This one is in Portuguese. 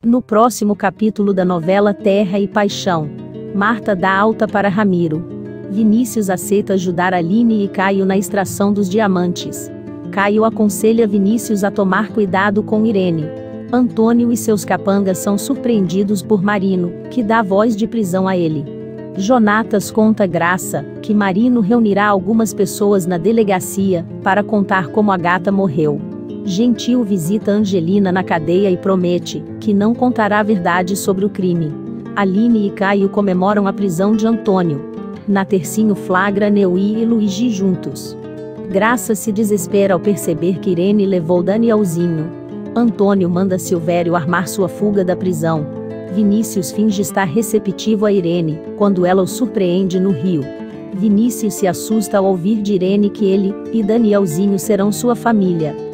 No próximo capítulo da novela Terra e Paixão, Marta dá alta para Ramiro. Vinícius aceita ajudar Aline e Caio na extração dos diamantes. Caio aconselha Vinícius a tomar cuidado com Irene. Antônio e seus capangas são surpreendidos por Marino, que dá voz de prisão a ele. Jonatas conta Graça, que Marino reunirá algumas pessoas na delegacia, para contar como a gata morreu. Gentil visita Angelina na cadeia e promete, que não contará a verdade sobre o crime. Aline e Caio comemoram a prisão de Antônio. Natercinho flagra Neuí e Luigi juntos. Graça se desespera ao perceber que Irene levou Danielzinho. Antônio manda Silvério armar sua fuga da prisão. Vinícius finge estar receptivo a Irene, quando ela o surpreende no rio. Vinícius se assusta ao ouvir de Irene que ele e Danielzinho serão sua família.